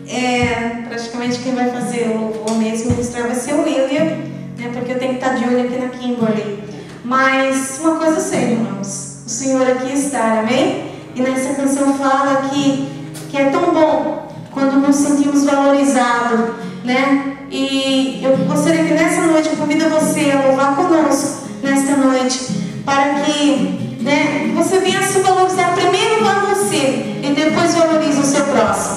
praticamente quem vai fazer o louvor mesmo, ministrar vai ser o William, né, porque eu tenho que estar de olho aqui na Kimberly. Mas uma coisa séria, irmãos, o Senhor aqui está, amém? E nessa canção fala que é tão bom quando nos sentimos valorizados, né? E eu gostaria que nessa noite eu convido você a louvar conosco nesta noite, para que, né, você venha se valorizar primeiro a você e depois valorize o seu próximo.